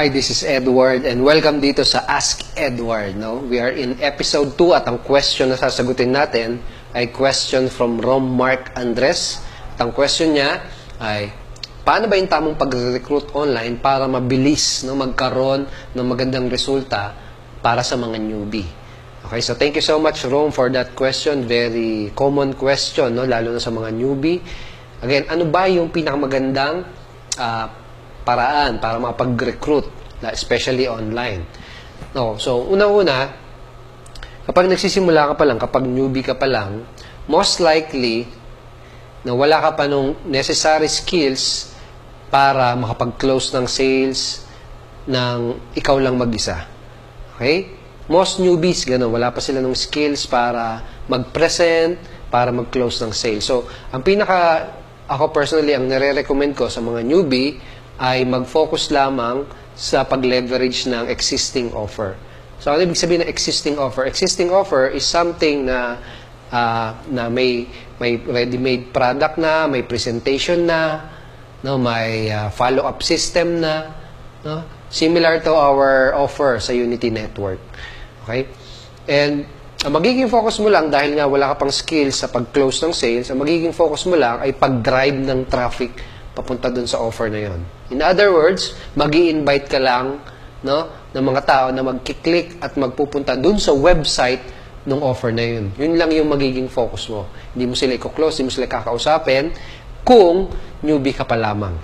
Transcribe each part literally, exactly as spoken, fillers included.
Hi, this is Edward and welcome dito sa Ask Edward. No? We are in episode two at ang question na sasagutin natin ay question from Rom Mark Andres. At ang question niya ay, paano ba yung tamang pag-recruit online para mabilis no, magkaroon ng magandang resulta para sa mga newbie? Okay, so thank you so much, Rom, for that question. Very common question, no? Lalo na sa mga newbie. Again, ano ba yung pinakamagandang uh, paraan para makapag-recruit, especially online? No, so, una-una, kapag nagsisimula ka pa lang, kapag newbie ka pa lang, most likely, na wala ka pa nung necessary skills para makapag-close ng sales ng ikaw lang mag-isa. Okay? Most newbies, gano'n, wala pa sila nung skills para mag-present, para mag-close ng sales. So, ang pinaka, ako personally, ang nare-recommend ko sa mga newbie, ay mag-focus lamang sa pag-leverage ng existing offer. So, ano ibig sabihin ng existing offer? Existing offer is something na uh, na may may ready-made product na, may presentation na, no, may uh, follow-up system na, no? Similar to our offer sa Unity Network. Okay? And ang magiging focus mo lang, dahil nga wala ka pang skills sa pag-close ng sales, ang magiging focus mo lang ay pag-drive ng traffic papunta dun sa offer na yon. In other words, magi-invite ka lang, no, ng mga tao na magkiklik at magpupunta dun sa website ng offer na yun. Yun lang yung magiging focus mo. Hindi mo sila i-close, hindi mo sila kakausapin kung newbie ka pa lamang.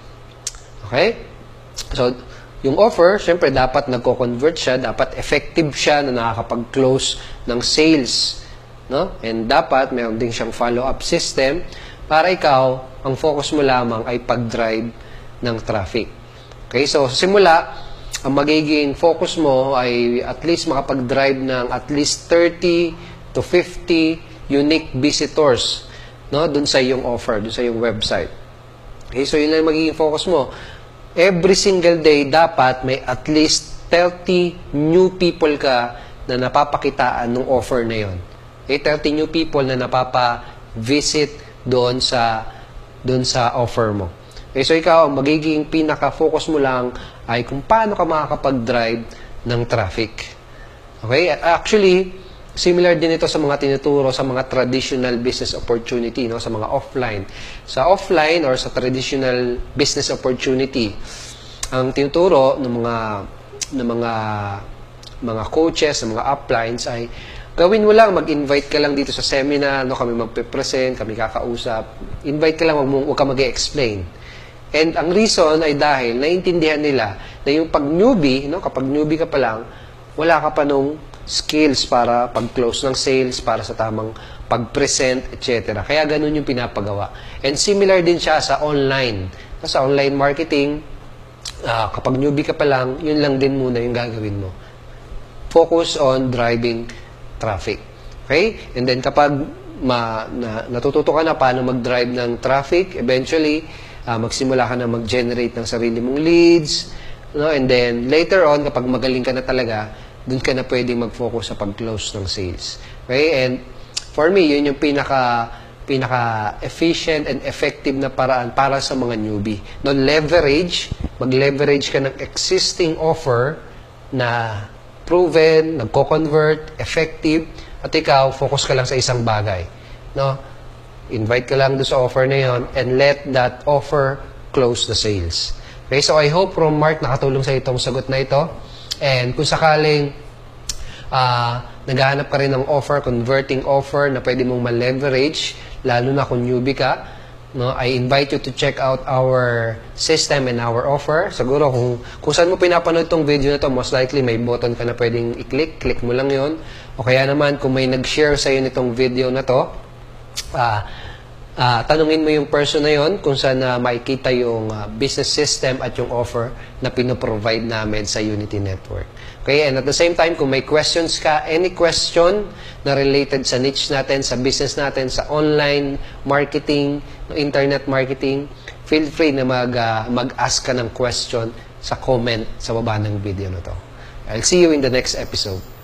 Okay? So, yung offer, syempre dapat nagko-convert siya, dapat effective siya na nakakapag-close ng sales. No? And dapat meron din siyang follow-up system para ikaw, ang focus mo lamang ay pag-drive ng traffic. Okay, so simula, ang magiging focus mo ay at least makapag-drive ng at least thirty to fifty unique visitors, no, dun sa iyong offer, dun sa iyong website. Okay, so yun lang magiging focus mo. Every single day, dapat may at least thirty new people ka na napapakitaan ng offer na yon. Okay, thirty new people na napapa-visit doon sa doon sa offer mo. Okay, so ikaw, ang magiging pinaka-focus mo lang ay kung paano ka makakapag-drive ng traffic. Okay? Actually, similar din ito sa mga tinuturo sa mga traditional business opportunity, no? Sa mga offline. Sa offline or sa traditional business opportunity, ang tinuturo ng mga ng mga mga coaches, ng mga uplines ay gawin mo lang, mag-invite ka lang dito sa seminar, no, kami magpe-present, kami kakausap. Invite ka lang, wag, wag ka mag-e-explain. And ang reason ay dahil naiintindihan nila na yung pag-newbie, no, kapag newbie ka pa lang, wala ka pa nung skills para pag-close ng sales, para sa tamang pag-present, et cetera. Kaya ganun yung pinapagawa. And similar din siya sa online. Sa online marketing, uh, kapag newbie ka pa lang, yun lang din muna yung gagawin mo. Focus on driving traffic. Okay? And then kapag ma, na, natututo ka na paano mag-drive ng traffic, eventually, uh, magsimula ka na mag-generate ng sarili mong leads, no? And then, later on, kapag magaling ka na talaga, dun ka na pwedeng mag-focus sa pag-close ng sales. Okay? And for me, yun yung pinaka pinaka-efficient and effective na paraan para sa mga newbie. No, leverage, mag-leverage ka ng existing offer na proven, nagko-convert, effective, at ikaw, focus ka lang sa isang bagay. No? Invite ka lang doon sa offer na yon and let that offer close the sales. Okay, so I hope, Rom Mark, nakatulong sa itong sagot na ito. And kung sakaling uh, naghahanap ka rin ng offer, converting offer na pwede mong ma-leverage, lalo na kung newbie ka, no, I invite you to check out our system and our offer. Siguro kung, kung saan mo pinapanood itong video na to, most likely may button ka na pwedeng i-click. Click mo lang yon. O kaya naman, kung may nag-share sa'yo nitong video na to, uh, uh, tanungin mo yung person na yon kung saan uh, makikita yung uh, business system at yung offer na pinoprovide namin sa Unity Network. Okay, and at the same time, kung may questions ka, any question na related sa niche natin, sa business natin, sa online marketing, internet marketing, feel free na mag, uh, mag-ask ka ng question sa comment sa baba ng video na to. I'll see you in the next episode.